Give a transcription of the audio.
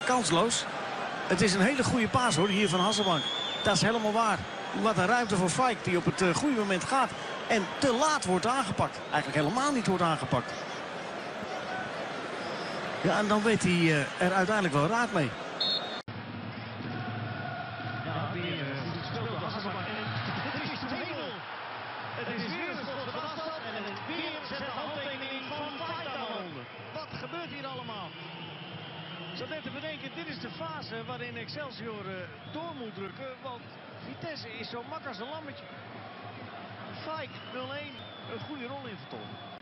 kansloos. Het is een hele goede paas hoor, hier van Hasselbank. Dat is helemaal waar. Wat een ruimte voor Fijk die op het goede moment gaat. En te laat wordt aangepakt. Eigenlijk helemaal niet wordt aangepakt. Ja, en dan weet hij er uiteindelijk wel raad mee. Ja, weer goed gespeeld door Hasselbank. En het is 2-0. Het is weer een schot van afstand. En het weer zet de handtekening van Feit daaronder. Wat gebeurt hier allemaal? Ik zat net te bedenken, dit is de fase waarin Excelsior door moet drukken. Want Vitesse is zo mak als een lammetje. Fijk 0-1, een goede rol in vertolken.